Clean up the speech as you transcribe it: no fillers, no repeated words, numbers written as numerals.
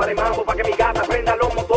tumba de mambo pa' que mi gata prenda los motores.